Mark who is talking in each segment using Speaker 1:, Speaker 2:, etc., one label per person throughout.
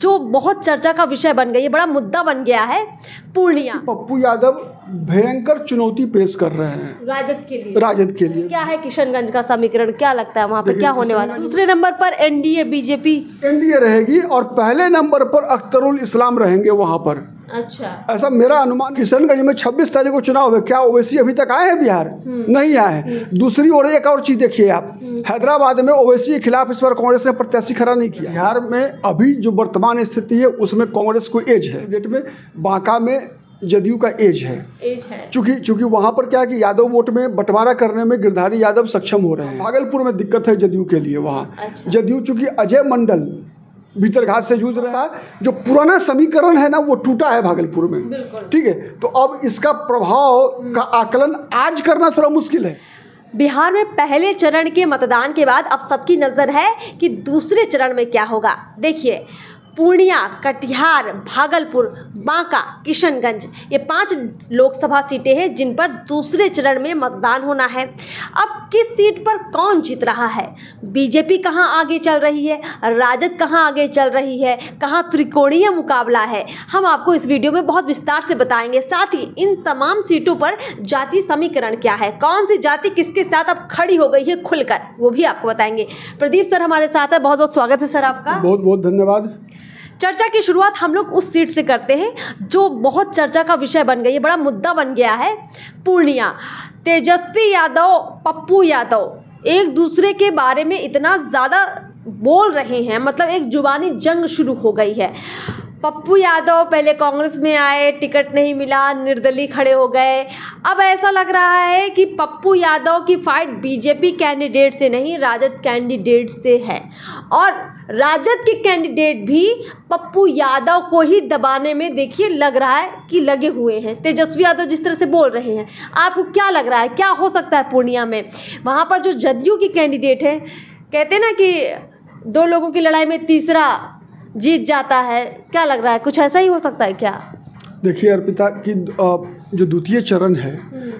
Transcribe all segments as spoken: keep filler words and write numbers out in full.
Speaker 1: जो बहुत चर्चा का विषय बन गई है, बड़ा मुद्दा बन गया है, पूर्णिया।
Speaker 2: पप्पू यादव भयंकर चुनौती पेश कर रहे हैं
Speaker 1: राजद के लिए।
Speaker 2: राजद के लिए
Speaker 1: क्या है किशनगंज का समीकरण, क्या लगता है वहाँ पे क्या होने वाला है? दूसरे नंबर पर एनडीए बीजेपी
Speaker 2: एनडीए रहेगी और पहले नंबर पर अख्तरुल इस्लाम रहेंगे वहाँ पर।
Speaker 1: अच्छा,
Speaker 2: ऐसा मेरा अनुमान। किशनगंज में छब्बीस तारीख को चुनाव है। क्या ओवैसी अभी तक आए हैं बिहार? नहीं आए हैं। दूसरी ओर एक और चीज देखिए आप, हैदराबाद में ओवैसी के खिलाफ इस बार कांग्रेस ने प्रत्याशी खड़ा नहीं किया। बिहार में अभी जो वर्तमान स्थिति है उसमें कांग्रेस को एज है। डेट में बांका में जदयू का एज है
Speaker 1: एज है
Speaker 2: चूंकि चूंकि वहां पर क्या है कि यादव वोट में बंटवारा करने में गिरधारी यादव सक्षम हो रहे हैं। भागलपुर में दिक्कत है जदयू के लिए। वहाँ
Speaker 1: अच्छा।
Speaker 2: जदयू चूंकि अजय मंडल भीतरघात से जूझ रहा है, जो पुराना समीकरण है ना वो टूटा है भागलपुर में। ठीक है, तो अब इसका प्रभाव का आकलन आज करना थोड़ा मुश्किल है।
Speaker 1: बिहार में पहले चरण के मतदान के बाद अब सबकी नज़र है कि दूसरे चरण में क्या होगा। देखिए, पूर्णिया, कटिहार, भागलपुर, बांका, किशनगंज, ये पांच लोकसभा सीटें हैं जिन पर दूसरे चरण में मतदान होना है। अब किस सीट पर कौन जीत रहा है? बीजेपी कहां आगे चल रही है, राजद कहां आगे चल रही है, कहां त्रिकोणीय मुकाबला है, हम आपको इस वीडियो में बहुत विस्तार से बताएंगे। साथ ही इन तमाम सीटों पर जाति समीकरण क्या है, कौन सी जाति किसके साथ अब खड़ी हो गई है खुलकर, वो भी आपको बताएंगे। प्रदीप सर हमारे साथ है, बहुत बहुत स्वागत है सर आपका।
Speaker 2: बहुत बहुत धन्यवाद।
Speaker 1: चर्चा की शुरुआत हम लोग उस सीट से करते हैं जो बहुत चर्चा का विषय बन गई है, बड़ा मुद्दा बन गया है, पूर्णिया। तेजस्वी यादव, पप्पू यादव एक दूसरे के बारे में इतना ज़्यादा बोल रहे हैं, मतलब एक जुबानी जंग शुरू हो गई है। पप्पू यादव पहले कांग्रेस में आए, टिकट नहीं मिला, निर्दलीय खड़े हो गए। अब ऐसा लग रहा है कि पप्पू यादव की फाइट बीजेपी कैंडिडेट से नहीं, राजद कैंडिडेट से है, और राजद के कैंडिडेट भी पप्पू यादव को ही दबाने में देखिए लग रहा है कि लगे हुए हैं। तेजस्वी यादव जिस तरह से बोल रहे हैं, आपको क्या लग रहा है क्या हो सकता है पूर्णिया में? वहाँ पर जो जदयू की कैंडिडेट है, कहते ना कि दो लोगों की लड़ाई में तीसरा जीत जाता है, क्या लग रहा है कुछ ऐसा ही हो सकता है क्या?
Speaker 2: देखिए अर्पिता की जो द्वितीय चरण है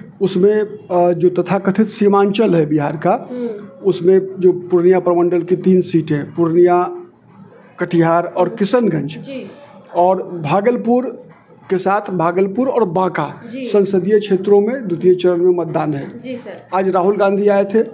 Speaker 2: उसमें जो तथाकथित सीमांचल है बिहार का, उसमें जो पूर्णिया प्रमंडल की तीन सीटें, पूर्णिया, कटिहार और किशनगंज, और भागलपुर के साथ भागलपुर और बांका संसदीय क्षेत्रों में द्वितीय चरण में मतदान है। जी सर। आज राहुल गांधी आए थे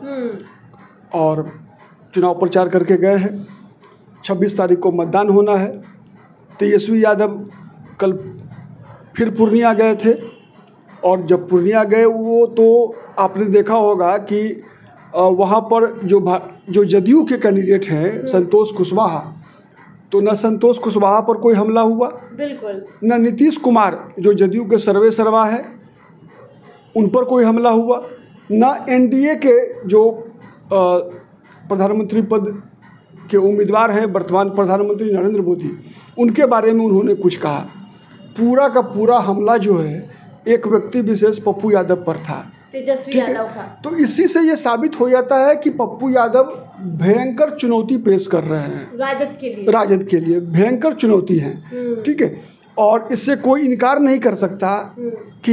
Speaker 2: और चुनाव प्रचार करके गए हैं। छब्बीस तारीख को मतदान होना है। तेजस्वी यादव कल फिर पूर्णिया गए थे, और जब पूर्णिया गए वो तो आपने देखा होगा कि वहाँ पर जो जो जदयू के कैंडिडेट हैं संतोष कुशवाहा, तो न संतोष कुशवाहा पर कोई हमला हुआ, बिल्कुल, न नीतीश कुमार जो जदयू के सर्वे सर्वा है उन पर कोई हमला हुआ, न एनडीए के जो प्रधानमंत्री पद के उम्मीदवार हैं वर्तमान प्रधानमंत्री नरेंद्र मोदी, उनके बारे में उन्होंने कुछ कहा। पूरा का पूरा हमला जो है एक व्यक्ति विशेष पप्पू यादव पर था,
Speaker 1: तेजस्वी यादव का। तो
Speaker 2: इसी से ये साबित हो जाता है कि पप्पू यादव भयंकर चुनौती पेश कर रहे हैं
Speaker 1: राजद के लिए।
Speaker 2: राजद के लिए भयंकर चुनौती है। ठीक है, और इससे कोई इनकार नहीं कर सकता कि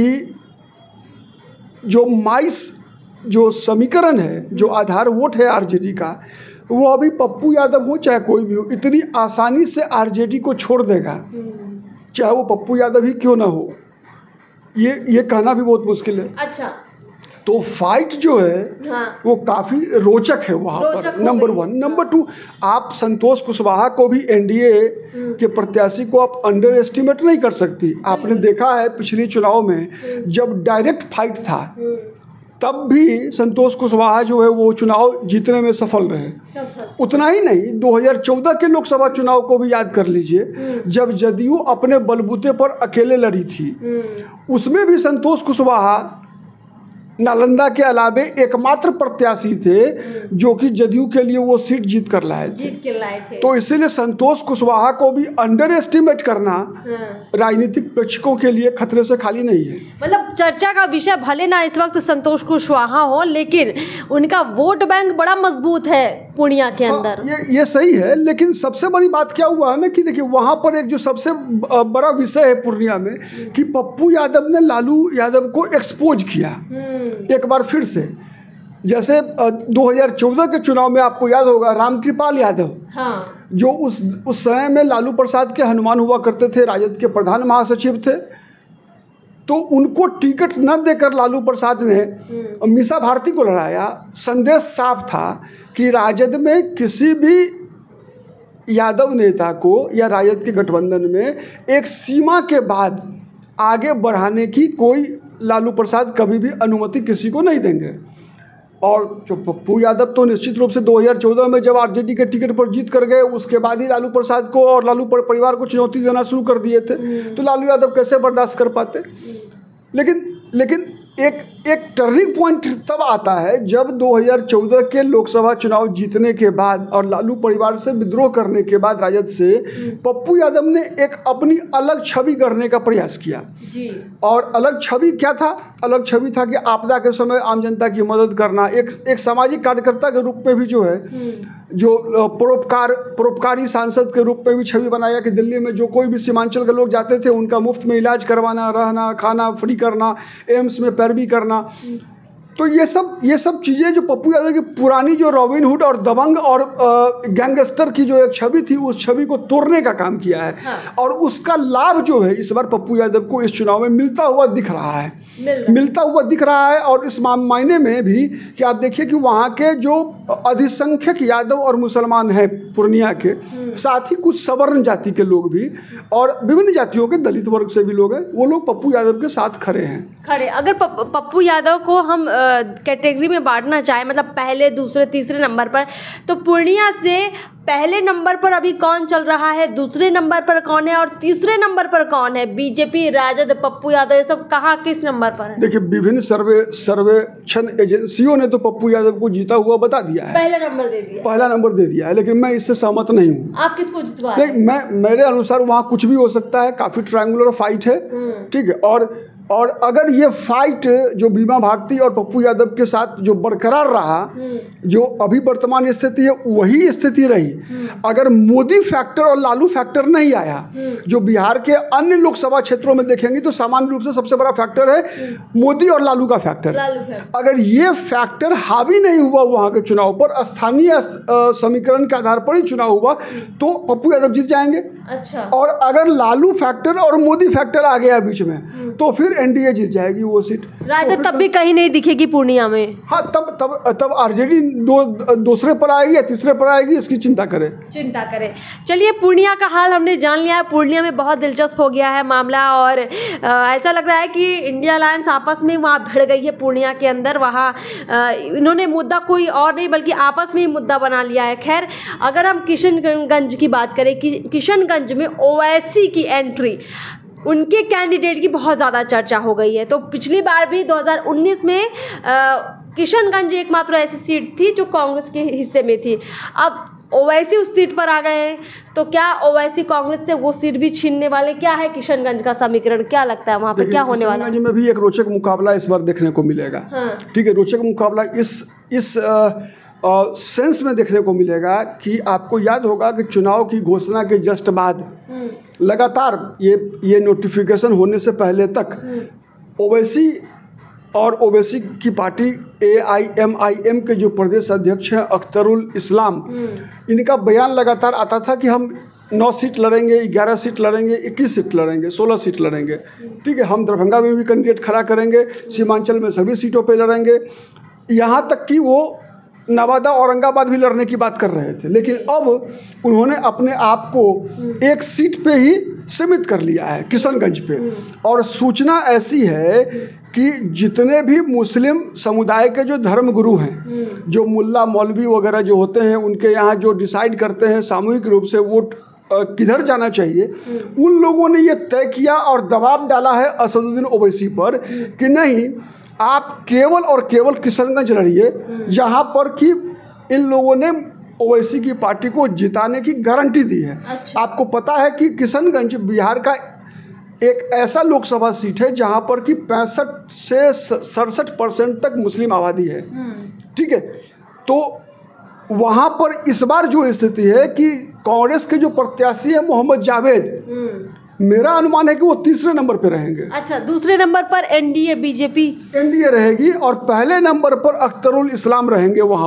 Speaker 2: जो माइस जो समीकरण है, जो आधार वोट है आरजेडी का, वो अभी पप्पू यादव हो चाहे कोई भी हो, इतनी आसानी से आरजेडी को छोड़ देगा, चाहे वो पप्पू यादव ही क्यों ना हो। ये ये कहना भी बहुत मुश्किल है।
Speaker 1: अच्छा,
Speaker 2: तो फाइट जो है हाँ। वो काफ़ी रोचक है वहाँ पर, नंबर वन। नंबर टू, आप संतोष कुशवाहा को भी एनडीए के प्रत्याशी को आप अंडर एस्टिमेट नहीं कर सकती। आपने देखा है पिछले चुनाव में जब डायरेक्ट फाइट था तब भी संतोष कुशवाहा जो है वो चुनाव जीतने में सफल रहे। उतना ही नहीं, दो हज़ार चौदह के लोकसभा चुनाव को भी याद कर लीजिए, जब जदयू अपने बलबूते पर अकेले लड़ी थी, उसमें भी संतोष कुशवाहा नालंदा के अलावे एकमात्र प्रत्याशी थे जो कि जदयू के लिए वो सीट जीत कर लाए थे जीत के लाए थे। तो इसीलिए संतोष कुशवाहा को भी अंडर एस्टिमेट करना हाँ। राजनीतिक प्रेक्षकों के लिए खतरे से खाली नहीं है।
Speaker 1: मतलब चर्चा का विषय भले ना इस वक्त संतोष कुशवाहा हो, लेकिन उनका वोट बैंक बड़ा मजबूत है पूर्णिया के अंदर।
Speaker 2: ये ये सही है, लेकिन सबसे बड़ी बात क्या हुआ है ना कि देखिए वहाँ पर एक जो सबसे बड़ा विषय है पूर्णिया में कि पप्पू यादव ने लालू यादव को एक्सपोज किया एक बार फिर से। जैसे दो हज़ार चौदह के चुनाव में आपको याद होगा रामकृपाल यादव, हाँ। जो उस उस समय में लालू प्रसाद के हनुमान हुआ करते थे, राजद के प्रधान महासचिव थे, तो उनको टिकट न देकर लालू प्रसाद ने मीसा भारती को लड़ाया। संदेश साफ था कि राजद में किसी भी यादव नेता को या राजद के गठबंधन में एक सीमा के बाद आगे बढ़ाने की कोई लालू प्रसाद कभी भी अनुमति किसी को नहीं देंगे। और जो पप्पू यादव तो निश्चित रूप से दो हज़ार चौदह में जब आरजेडी के टिकट पर जीत कर गए, उसके बाद ही लालू प्रसाद को और लालू परिवार को चुनौती देना शुरू कर दिए थे, तो लालू यादव कैसे बर्दाश्त कर पाते। लेकिन लेकिन एक एक टर्निंग पॉइंट तब आता है जब दो हज़ार चौदह के लोकसभा चुनाव जीतने के बाद और लालू परिवार से विद्रोह करने के बाद राजद से पप्पू यादव ने एक अपनी अलग छवि गढ़ने का प्रयास किया जी। और अलग छवि क्या था? अलग छवि था कि आपदा के समय आम जनता की मदद करना, एक एक सामाजिक कार्यकर्ता के रूप में भी जो है, जो परोपकार परोपकारी सांसद के रूप में भी छवि बनाया कि दिल्ली में जो कोई भी सीमांचल के लोग जाते थे उनका मुफ्त में इलाज करवाना, रहना, खाना फ्री करना, एम्स में पैरवी करना। तो ये सब ये सब चीज़ें जो पप्पू यादव की पुरानी जो रॉबिन हुड और दबंग और गैंगस्टर की जो एक छवि थी, उस छवि को तोड़ने का काम किया है। हाँ। और उसका लाभ जो है इस बार पप्पू यादव को इस चुनाव में मिलता हुआ दिख रहा है, मिल मिलता हुआ दिख रहा है। और इस मायने में भी कि आप देखिए कि वहाँ के जो अधिसंख्यक यादव और मुसलमान हैं पूर्णिया के, साथ ही कुछ सवर्ण जाति के लोग भी और विभिन्न जातियों के दलित वर्ग से भी लोग हैं, वो लोग पप्पू यादव के साथ खड़े हैं।
Speaker 1: खड़े अगर पप्पू यादव को हम कैटेगरी में बांटना चाहें, मतलब पहले, दूसरे, तीसरे नंबर पर, तो पूर्णिया से पहले नंबर पर अभी कौन चल रहा है, दूसरे नंबर पर कौन है और तीसरे नंबर पर कौन है? बीजेपी, राजद, पप्पू यादव, ये सब कहाँ किस नंबर पर है?
Speaker 2: देखिए, विभिन्न सर्वे सर्वेक्षण एजेंसियों ने तो पप्पू यादव को जीता हुआ बता दिया है,
Speaker 1: पहला नंबर दे दिया
Speaker 2: पहला नंबर दे दिया है। लेकिन मैं इससे सहमत नहीं हूँ।
Speaker 1: आप किसको जितवा रहे हैं?
Speaker 2: मैं मेरे अनुसार वहाँ कुछ भी हो सकता है, काफ़ी ट्रायंगुलर फाइट है, ठीक है। और और अगर ये फाइट जो बीमा भारती और पप्पू यादव के साथ जो बरकरार रहा, जो अभी वर्तमान स्थिति है वही स्थिति रही, अगर मोदी फैक्टर और लालू फैक्टर नहीं आया, जो बिहार के अन्य लोकसभा क्षेत्रों में देखेंगे तो सामान्य रूप से सबसे बड़ा फैक्टर है मोदी और लालू का फैक्टर। अगर ये फैक्टर हावी नहीं हुआ वहाँ के चुनाव पर, स्थानीय समीकरण के आधार पर ही चुनाव हुआ, तो पप्पू यादव जीत जाएंगे।
Speaker 1: अच्छा।
Speaker 2: और अगर लालू फैक्टर और मोदी फैक्टर आ गया बीच में, तो फिर एनडीए जीत जाएगी वो सीट।
Speaker 1: राजद तब भी कहीं नहीं दिखेगी पूर्णिया में।
Speaker 2: हाँ, तब तब तब आरजेडी दो दूसरे पर आएगी या तीसरे पर आएगी, इसकी चिंता करें
Speaker 1: चिंता करें चलिए, पूर्णिया का हाल हमने जान लिया है। पूर्णिया में बहुत दिलचस्प हो गया है मामला, और आ, ऐसा लग रहा है कि इंडिया अलायंस आपस में वहाँ भिड़ गई है पूर्णिया के अंदर। वहाँ इन्होंने मुद्दा कोई और नहीं बल्कि आपस में ही मुद्दा बना लिया है। खैर, अगर हम किशनगंज की बात करें कि किशनगंज में ओवैसी की एंट्री, उनके कैंडिडेट की बहुत ज़्यादा चर्चा हो गई है। तो पिछली बार भी दो हज़ार उन्नीस में किशनगंज एकमात्र ऐसी सीट थी जो कांग्रेस के हिस्से में थी। अब ओवैसी उस सीट पर आ गए हैं, तो क्या ओवैसी कांग्रेस से वो सीट भी छीनने वाले? क्या है किशनगंज का समीकरण, क्या लगता है वहाँ पर क्या होने वाला है?
Speaker 2: किशनगंज में भी एक रोचक मुकाबला इस बार देखने को मिलेगा। हाँ। ठीक है, रोचक मुकाबला इस इस आ, आ, सेंस में देखने को मिलेगा कि आपको याद होगा कि चुनाव की घोषणा के जस्ट बाद लगातार ये ये नोटिफिकेशन होने से पहले तक ओवैसी और ओवैसी की party A I M I M के जो प्रदेश अध्यक्ष हैं अख्तरुल इस्लाम, इनका बयान लगातार आता था कि हम नौ सीट लड़ेंगे, ग्यारह सीट लड़ेंगे, इक्कीस सीट लड़ेंगे, सोलह सीट लड़ेंगे। ठीक है, हम दरभंगा में भी कैंडिडेट खड़ा करेंगे, सीमांचल में सभी सीटों पे लड़ेंगे, यहाँ तक कि वो नवादा औरंगाबाद भी लड़ने की बात कर रहे थे। लेकिन अब उन्होंने अपने आप को एक सीट पे ही सीमित कर लिया है, किशनगंज पे। और सूचना ऐसी है कि जितने भी मुस्लिम समुदाय के जो धर्मगुरु हैं, जो मुल्ला मौलवी वगैरह जो होते हैं, उनके यहाँ जो डिसाइड करते हैं सामूहिक रूप से वोट किधर जाना चाहिए, उन लोगों ने ये तय किया और दबाव डाला है असदुद्दीन ओवैसी पर कि नहीं, आप केवल और केवल किशनगंज लड़िए, जहाँ पर कि इन लोगों ने ओवैसी की पार्टी को जिताने की गारंटी दी है। अच्छा। आपको पता है कि किशनगंज बिहार का एक ऐसा लोकसभा सीट है जहाँ पर कि पैंसठ से सड़सठ परसेंट तक मुस्लिम आबादी है। ठीक है, तो वहाँ पर इस बार जो स्थिति है कि कांग्रेस के जो प्रत्याशी है मोहम्मद जावेद, मेरा अनुमान है कि वो तीसरे नंबर पे रहेंगे।
Speaker 1: अच्छा, दूसरे नंबर पर एनडीए बीजेपी एनडीए
Speaker 2: रहेगी और पहले नंबर पर अख्तरुल इस्लाम रहेंगे वहाँ पर।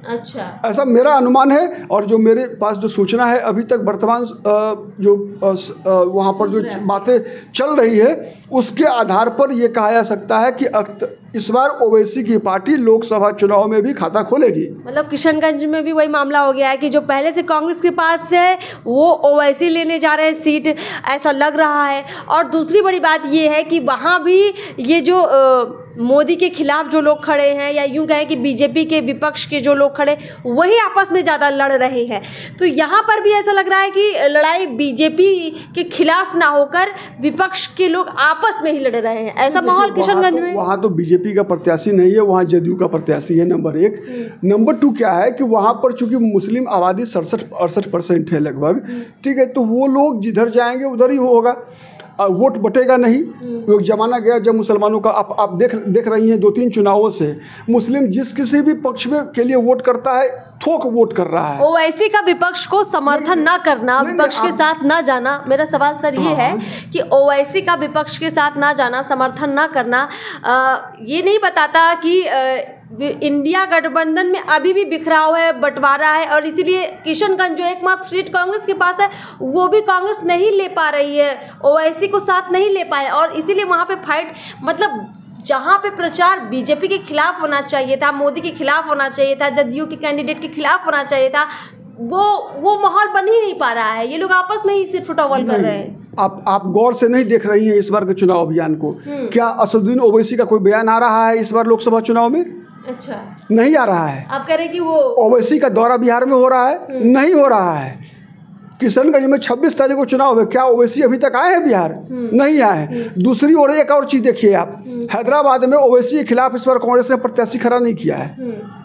Speaker 1: अच्छा,
Speaker 2: ऐसा मेरा अनुमान है। और जो मेरे पास जो सूचना है अभी तक वर्तमान जो वहाँ पर जो बातें चल रही है उसके आधार पर ये कहा जा सकता है कि इस बार ओवैसी की पार्टी लोकसभा चुनाव में भी खाता खोलेगी।
Speaker 1: मतलब किशनगंज में भी वही मामला हो गया है कि जो पहले से कांग्रेस के पास है वो ओवैसी लेने जा रहे हैं सीट, ऐसा लग रहा है। और दूसरी बड़ी बात ये है कि वहाँ भी ये जो आ, मोदी के खिलाफ जो लोग खड़े हैं या यूं कहें कि बीजेपी के विपक्ष के जो लोग खड़े वही आपस में ज़्यादा लड़ रहे हैं। तो यहाँ पर भी ऐसा लग रहा है कि लड़ाई बीजेपी के खिलाफ ना होकर विपक्ष के लोग आपस में ही लड़ रहे हैं, ऐसा माहौल किशनगंज में।
Speaker 2: वहाँ तो बीजेपी का प्रत्याशी नहीं है, वहाँ जदयू का प्रत्याशी है, नंबर एक। नंबर टू क्या है कि वहाँ पर चूंकि मुस्लिम आबादी सड़सठ अड़सठ परसेंट है लगभग, ठीक है, तो वो लोग जिधर जाएंगे उधर ही होगा, वोट बटेगा नहीं। वो जमाना गया जब मुसलमानों का, आप आप देख देख रही हैं दो तीन चुनावों से मुस्लिम जिस किसी भी पक्ष में के लिए वोट करता है थोक वोट कर रहा है।
Speaker 1: ओवैसी का विपक्ष को समर्थन ना करना, विपक्ष के साथ ना जाना, मेरा सवाल सर ये है कि ओवैसी का विपक्ष के साथ ना जाना, समर्थन ना करना, आ, ये नहीं बताता कि आ, इंडिया गठबंधन में अभी भी बिखराव है, बंटवारा है, और इसीलिए किशनगंज जो एकमात्र सीट कांग्रेस के पास है वो भी कांग्रेस नहीं ले पा रही है, ओवैसी को साथ नहीं ले पाए, और इसीलिए वहाँ पे फाइट, मतलब जहाँ पे प्रचार बीजेपी के खिलाफ होना चाहिए था, मोदी के खिलाफ होना चाहिए था, जदयू के कैंडिडेट के खिलाफ होना चाहिए था, वो वो माहौल बन ही नहीं पा रहा है। ये लोग आपस में ही सिर्फ टॉवल कर रहे हैं।
Speaker 2: आप आप गौर से नहीं देख रही हैं इस बार के चुनाव अभियान को। क्या असदुद्दीन ओवैसी का कोई बयान आ रहा है इस बार लोकसभा चुनाव में?
Speaker 1: अच्छा,
Speaker 2: नहीं आ रहा है।
Speaker 1: आप कह रहे हैं कि वो
Speaker 2: ओवैसी का दौरा बिहार में हो रहा है? नहीं हो रहा है। किशनगंज में छब्बीस तारीख को चुनाव है, क्या ओवैसी अभी तक आए हैं बिहार? नहीं आए। दूसरी ओर एक और चीज देखिए आप, हैदराबाद में ओवैसी के खिलाफ इस बार कांग्रेस ने प्रत्याशी खड़ा नहीं किया है।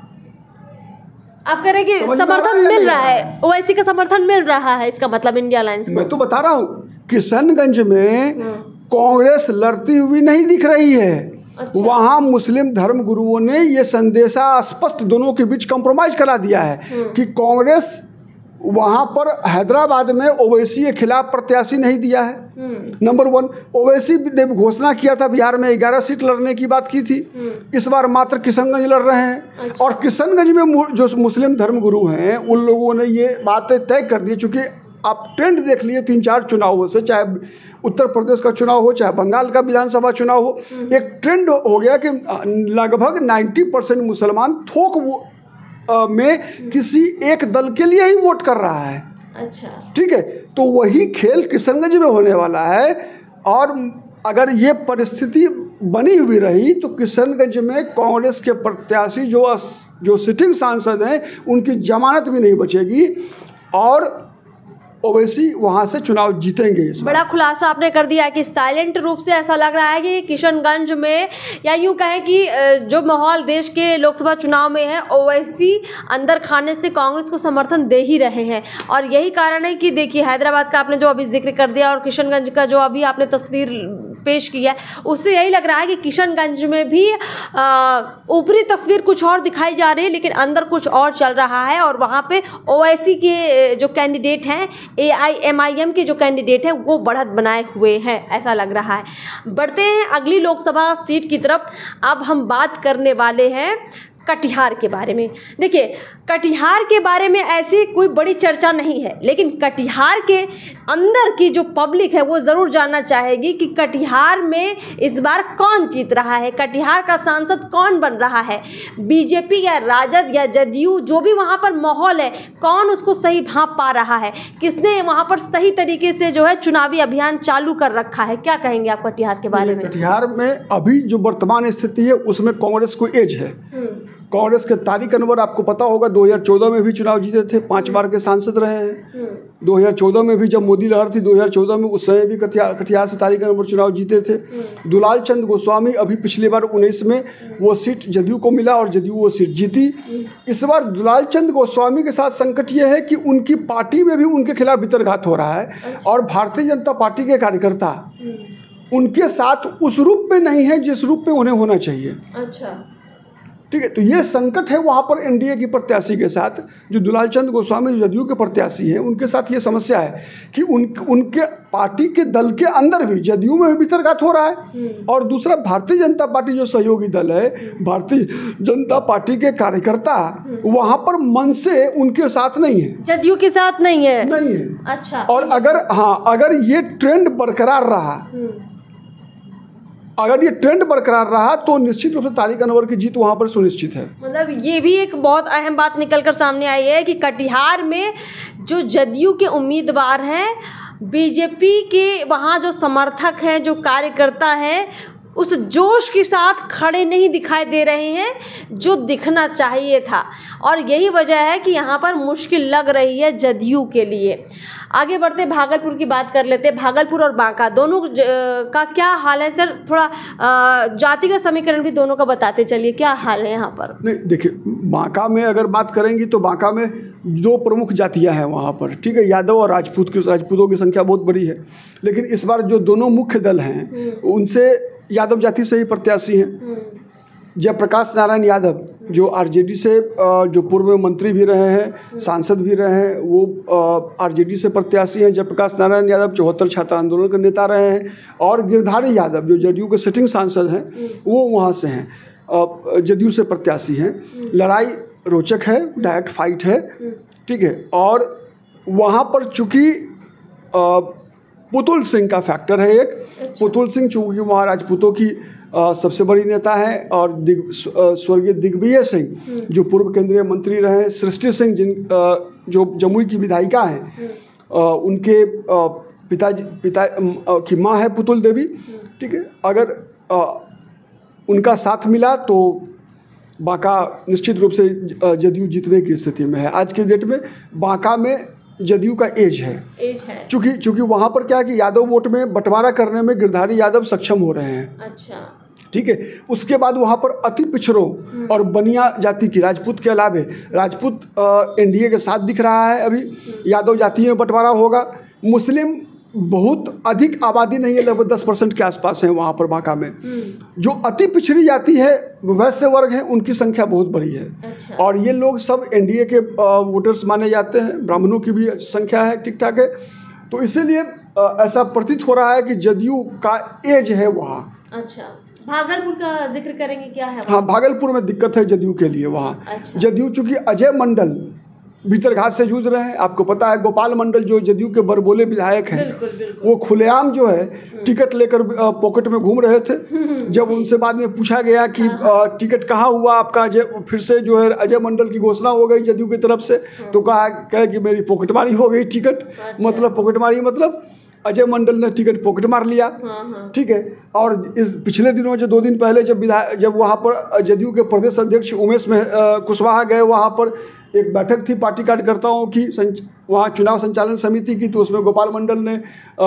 Speaker 1: आप कह रहे हैं कि समर्थन मिल रहा है, ओवैसी का समर्थन मिल रहा है, इसका मतलब इंडिया अलायंस।
Speaker 2: मैं तो बता रहा हूँ किशनगंज में कांग्रेस लड़ती हुई नहीं दिख रही है। अच्छा। वहाँ मुस्लिम धर्म गुरुओं ने ये संदेशा स्पष्ट दोनों के बीच कंप्रोमाइज करा दिया है कि कांग्रेस वहाँ पर हैदराबाद में ओवैसी के खिलाफ प्रत्याशी नहीं दिया है। नंबर वन, ओवैसी ने घोषणा किया था बिहार में ग्यारह सीट लड़ने की बात की थी, इस बार मात्र किशनगंज लड़ रहे हैं। अच्छा। और किशनगंज में जो मुस्लिम धर्म गुरु हैं उन लोगों ने ये बातें तय कर दी, चूँकि आप ट्रेंड देख लिए तीन चार चुनावों से, चाहे उत्तर प्रदेश का चुनाव हो चाहे बंगाल का विधानसभा चुनाव हो, एक ट्रेंड हो गया कि लगभग नब्बे परसेंट मुसलमान थोक वो में किसी एक दल के लिए ही वोट कर रहा है।
Speaker 1: अच्छा,
Speaker 2: ठीक है, तो वही खेल किशनगंज में होने वाला है। और अगर ये परिस्थिति बनी हुई रही तो किशनगंज में कांग्रेस के प्रत्याशी जो जो सिटिंग सांसद हैं उनकी जमानत भी नहीं बचेगी और ओवैसी वहाँ से चुनाव जीतेंगे। इस
Speaker 1: बड़ा खुलासा आपने कर दिया कि साइलेंट रूप से ऐसा लग रहा है कि किशनगंज में, या यूँ कहें कि जो माहौल देश के लोकसभा चुनाव में है, ओवैसी अंदर खाने से कांग्रेस को समर्थन दे ही रहे हैं। और यही कारण है कि देखिए हैदराबाद का आपने जो अभी जिक्र कर दिया और किशनगंज का जो अभी आपने तस्वीर पेश किया है, उससे यही लग रहा है कि किशनगंज में भी ऊपरी तस्वीर कुछ और दिखाई जा रही है लेकिन अंदर कुछ और चल रहा है। और वहाँ पे ओवैसी के जो कैंडिडेट हैं, ए आई एम आई एम के जो कैंडिडेट हैं, वो बढ़त बनाए हुए हैं, ऐसा लग रहा है। बढ़ते हैं अगली लोकसभा सीट की तरफ। अब हम बात करने वाले हैं कटिहार के बारे में। देखिए, कटिहार के बारे में ऐसी कोई बड़ी चर्चा नहीं है, लेकिन कटिहार के अंदर की जो पब्लिक है वो ज़रूर जानना चाहेगी कि कटिहार में इस बार कौन जीत रहा है, कटिहार का सांसद कौन बन रहा है, बीजेपी या राजद या जदयू, जो भी वहाँ पर माहौल है, कौन उसको सही भांप पा रहा है, किसने वहाँ पर सही तरीके से जो है चुनावी अभियान चालू कर रखा है। क्या कहेंगे आप कटिहार के बारे में?
Speaker 2: कटिहार में अभी जो वर्तमान स्थिति है उसमें कांग्रेस को एज है। कांग्रेस के तारिक अनवर आपको पता होगा दो हज़ार चौदह में भी चुनाव जीते थे, पांच बार के सांसद रहे हैं। दो हज़ार चौदह में भी जब मोदी लहर थी, दो हज़ार चौदह में उस समय भी कटिहार कटिहार से तारिक अनवर चुनाव जीते थे। दुलाल चंद गोस्वामी अभी पिछली बार उन्नीस में वो सीट जदयू को मिला और जदयू वो सीट जीती। इस बार दुलाल चंद गोस्वामी के साथ संकट ये है कि उनकी पार्टी में भी उनके खिलाफ भितरघात हो रहा है और भारतीय जनता पार्टी के कार्यकर्ता उनके साथ उस रूप में नहीं है जिस रूप में उन्हें होना चाहिए।
Speaker 1: अच्छा,
Speaker 2: ठीक है। तो ये संकट है वहाँ पर एनडीए की प्रत्याशी के साथ, जो दुलाल चंद्र गोस्वामी जो जदयू के प्रत्याशी हैं उनके साथ ये समस्या है कि उन उनके पार्टी के दल के अंदर भी जदयू में भी भीतरघात हो रहा है, और दूसरा भारतीय जनता पार्टी जो सहयोगी दल है, भारतीय जनता पार्टी के कार्यकर्ता वहाँ पर मन से उनके साथ नहीं है,
Speaker 1: जदयू के साथ नहीं है
Speaker 2: नहीं है।
Speaker 1: अच्छा।
Speaker 2: और अगर हाँ अगर ये ट्रेंड बरकरार रहा अगर ये ट्रेंड बरकरार रहा तो निश्चित रूप से तारिक अनवर की जीत वहाँ पर सुनिश्चित है।
Speaker 1: मतलब ये भी एक बहुत अहम बात निकल कर सामने आई है कि कटिहार में जो जदयू के उम्मीदवार हैं, बीजेपी के वहाँ जो समर्थक हैं, जो कार्यकर्ता हैं, उस जोश के साथ खड़े नहीं दिखाई दे रहे हैं जो दिखना चाहिए था, और यही वजह है कि यहाँ पर मुश्किल लग रही है जदयू के लिए। आगे बढ़ते भागलपुर की बात कर लेते हैं। भागलपुर और बांका दोनों का क्या हाल है सर? थोड़ा जातिगत समीकरण भी दोनों का बताते चलिए, क्या हाल है यहाँ पर?
Speaker 2: नहीं देखिए, बांका में अगर बात करेंगी तो बांका में दो प्रमुख जातियाँ हैं वहाँ पर, ठीक है, यादव और राजपूत की राजपूतों की संख्या बहुत बड़ी है, लेकिन इस बार जो दोनों मुख्य दल हैं उनसे यादव जाति से ही प्रत्याशी हैं। जयप्रकाश नारायण यादव जो आरजेडी से जो पूर्व मंत्री भी रहे हैं, सांसद भी रहे हैं, वो आरजेडी से प्रत्याशी हैं। जयप्रकाश नारायण यादव चौहत्तर छात्र आंदोलन के नेता रहे हैं, और गिरधारी यादव जो जदयू के सिटिंग सांसद हैं वो वहाँ से हैं, जदयू से प्रत्याशी हैं। लड़ाई रोचक है, डायरेक्ट फाइट है, ठीक है। और वहाँ पर चूँकि पुतुल सिंह का फैक्टर है एक, पुतुल सिंह चूँकि वहाँ राजपूतों की आ, सबसे बड़ी नेता है, और दिग स्वर्गीय दिग्विजय सिंह जो पूर्व केंद्रीय मंत्री रहे, सृष्टि सिंह जिन आ, जो जमुई की विधायिका हैं, उनके आ, पिता पिता आ, की माँ है पुतुल देवी, ठीक है। अगर आ, उनका साथ मिला तो बांका निश्चित रूप से जदयू जीतने की स्थिति में है। आज के डेट में बांका में जदयू का एज है,
Speaker 1: एज है
Speaker 2: चूँकि चूँकि वहाँ पर क्या है कि यादव वोट में बंटवारा करने में गिरधारी यादव सक्षम हो रहे हैं।
Speaker 1: अच्छा,
Speaker 2: ठीक है। उसके बाद वहाँ पर अति पिछड़ों और बनिया जाति की, राजपूत के अलावे राजपूत एनडीए के साथ दिख रहा है अभी, यादव जाति में बंटवारा होगा। मुस्लिम बहुत अधिक आबादी नहीं है, लगभग दस परसेंट के आसपास है वहाँ पर बांका में। जो अति पिछड़ी जाति है, वैश्य वर्ग है, उनकी संख्या बहुत बड़ी है।
Speaker 1: अच्छा।
Speaker 2: और ये लोग सब एनडीए के वोटर्स माने जाते हैं, ब्राह्मणों की भी संख्या है ठीक ठाक है। तो इसीलिए ऐसा प्रतीत हो रहा है कि जदयू का एज है वहाँ।
Speaker 1: अच्छा, भागलपुर का जिक्र करेंगे, क्या है?
Speaker 2: हाँ, भागलपुर में दिक्कत है जदयू के लिए वहाँ।
Speaker 1: अच्छा। जदयू
Speaker 2: चूँकि अजय मंडल भीतरघात से जूझ रहे हैं, आपको पता है गोपाल मंडल जो जदयू के बरबोले विधायक हैं,
Speaker 1: बिल्कुल, बिल्कुल।
Speaker 2: वो खुलेआम जो है टिकट लेकर पॉकेट में घूम रहे थे। जब उनसे बाद में पूछा गया कि टिकट कहाँ हुआ आपका, अजय फिर से जो है अजय मंडल की घोषणा हो गई जदयू की तरफ से, तो कहा कहे कि मेरी पॉकेटमारी हो गई टिकट। मतलब पॉकेटमारी मतलब अजय मंडल ने टिकट पॉकेट मार लिया, ठीक है। और इस पिछले दिनों जो दो दिन पहले जब विधायक जब वहाँ पर जदयू के प्रदेश अध्यक्ष उमेश में कुशवाहा गए, वहाँ पर एक बैठक थी पार्टी कार्यकर्ताओं की, वहाँ चुनाव संचालन समिति की, तो उसमें गोपाल मंडल ने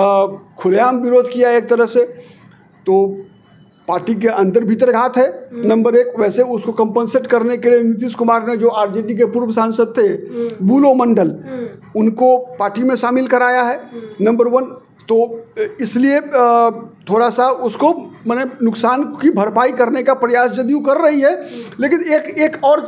Speaker 2: खुलेआम विरोध किया एक तरह से। तो पार्टी के अंदर भीतरघात है नंबर एक। वैसे उसको कंपनसेट करने के लिए नीतीश कुमार ने जो आरजेडी के पूर्व सांसद थे बुलो मंडल, उनको पार्टी में शामिल कराया है नंबर वन। तो इसलिए थोड़ा सा उसको माने नुकसान की भरपाई करने का प्रयास जदयू कर रही है। लेकिन एक एक और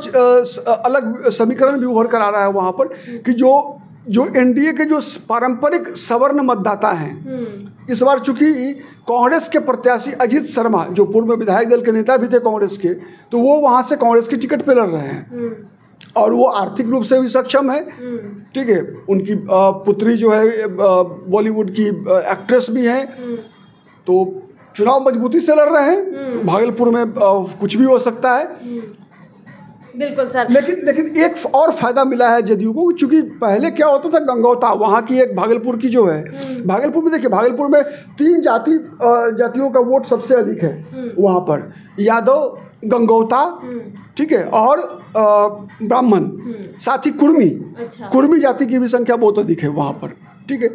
Speaker 2: अलग समीकरण भी उभर कर आ रहा है वहाँ पर कि जो जो एनडीए के जो पारंपरिक सवर्ण मतदाता हैं, इस बार चूंकि कांग्रेस के प्रत्याशी अजीत शर्मा जो पूर्व विधायक दल के नेता भी थे कांग्रेस के, तो वो वहाँ से कांग्रेस की टिकट पे लड़ रहे हैं, और वो आर्थिक रूप से भी सक्षम है, ठीक है। उनकी पुत्री जो है बॉलीवुड की एक्ट्रेस भी है, तो चुनाव मजबूती से लड़ रहे हैं। भागलपुर में कुछ भी हो सकता है,
Speaker 1: बिल्कुल सर।
Speaker 2: लेकिन लेकिन एक और फायदा मिला है जदयू को, क्योंकि पहले क्या होता था, गंगौता वहाँ की एक भागलपुर की जो है, भागलपुर में देखिए भागलपुर में तीन जाति जातियों का वोट सबसे अधिक है वहाँ पर, यादव, गंगौता, ठीक है, और ब्राह्मण, साथ ही कुर्मी।
Speaker 1: अच्छा।
Speaker 2: कुर्मी जाति की भी संख्या बहुत अधिक है वहाँ पर, ठीक है।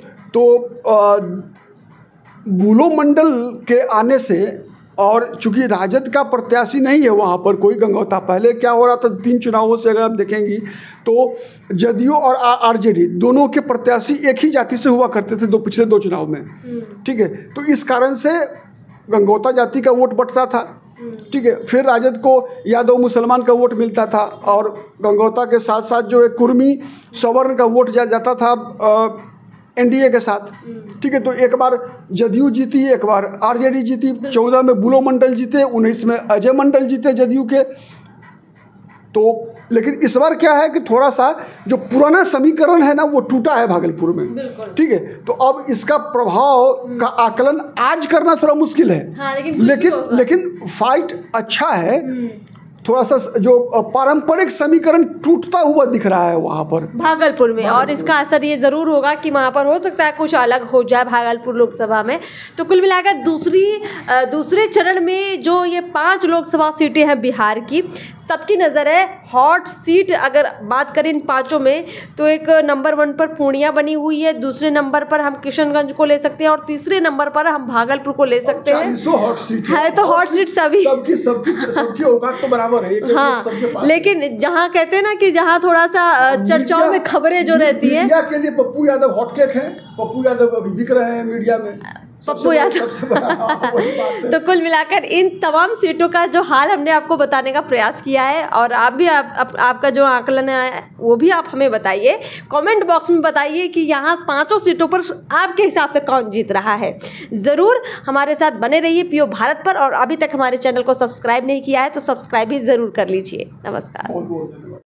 Speaker 2: तो बुलो मंडल के आने से, और चूंकि राजद का प्रत्याशी नहीं है वहाँ पर कोई गंगौता, पहले क्या हो रहा था तीन चुनावों से अगर आप देखेंगी तो जदयू और आरजेडी दोनों के प्रत्याशी एक ही जाति से हुआ करते थे दो पिछले दो चुनाव में, ठीक है। तो इस कारण से गंगौता जाति का वोट बटता था, ठीक है। फिर राजद को यादव मुसलमान का वोट मिलता था और गंगौता के साथ साथ जो है कुर्मी सवर्ण का वोट जा जाता था एनडीए के साथ, ठीक है। तो एक बार जदयू जीती, एक बार आरजेडी जीती, चौदह में बुलो मंडल जीते, उन्नीस में अजय मंडल जीते जदयू के। तो लेकिन इस बार क्या है कि थोड़ा सा जो पुराना समीकरण है ना वो टूटा है भागलपुर में, ठीक है। तो अब इसका प्रभाव का आकलन आज करना थोड़ा मुश्किल है।
Speaker 1: हाँ, लेकिन
Speaker 2: लेकिन लेकिन फाइट अच्छा है। थोड़ा सा जो पारंपरिक समीकरण टूटता हुआ दिख रहा है वहाँ पर
Speaker 1: भागलपुर में, और इसका असर ये ज़रूर होगा कि वहाँ पर हो सकता है कुछ अलग हो जाए भागलपुर लोकसभा में। तो कुल मिलाकर दूसरी दूसरे चरण में जो ये पांच लोकसभा सीटें हैं बिहार की, सबकी नज़र है हॉट सीट। अगर बात करें इन पाँचों में तो एक नंबर वन पर पूर्णिया बनी हुई है, दूसरे नंबर पर हम किशनगंज को ले सकते हैं और तीसरे नंबर पर हम भागलपुर को ले सकते हैं।
Speaker 2: हॉट सीट
Speaker 1: है तो हॉट सीट सभी
Speaker 2: सबकी सबकी सबकी औकात तो बराबर है।
Speaker 1: हाँ, लेकिन जहाँ कहते हैं ना कि जहाँ थोड़ा सा चर्चाओं में खबरें जो रहती है,
Speaker 2: मीडिया के लिए पप्पू यादव हॉटकेक है। पप्पू यादव अभी बिक रहे हैं मीडिया में,
Speaker 1: पप्पू यादव। तो कुल मिलाकर इन तमाम सीटों का जो हाल हमने आपको बताने का प्रयास किया है, और आप भी आप, आप, आपका जो आकलन है वो भी आप हमें बताइए, कमेंट बॉक्स में बताइए कि यहाँ पांचों सीटों पर आपके हिसाब से कौन जीत रहा है। ज़रूर हमारे साथ बने रहिए पीओ भारत पर, और अभी तक हमारे चैनल को सब्सक्राइब नहीं किया है तो सब्सक्राइब भी ज़रूर कर लीजिए। नमस्कार।